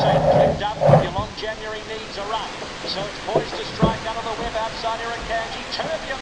inside. Clipped up. Your long January needs a run. So it's poised to strike out of the whip outside Eric Kanji. Turbium